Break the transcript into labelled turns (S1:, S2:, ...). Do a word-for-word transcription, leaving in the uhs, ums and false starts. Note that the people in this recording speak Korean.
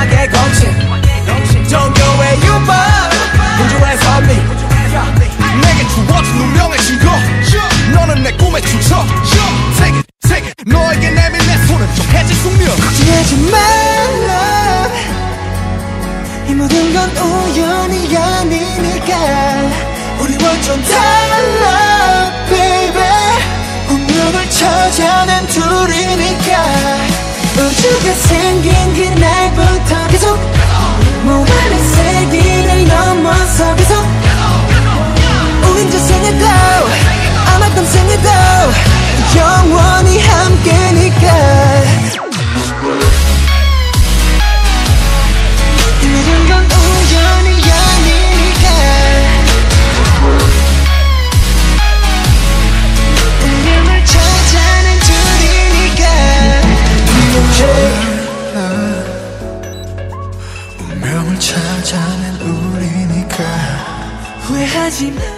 S1: 음악의 공식 종교의 유법 우주의 선미
S2: 내게 주어진 운명의 증거 너는 내 꿈의 출처 세계 세계 너에게 내민 내 손은 정해진 숙명
S1: 걱정하지 말라 이 모든 건 우연이 아니니까 우리 완전 달라 baby 운명을 찾아낸 둘이니까 우주가 생긴 그날부터 계속 무한의 세기를 넘어서 계속 우린 저생에도 아마 땀생에도 영원히 함께니까 이 모든 건 우연이 아니니까 운명을 찾아낸 둘이니까
S2: 운명을 찾아낸 우리니까
S1: 후회하지 마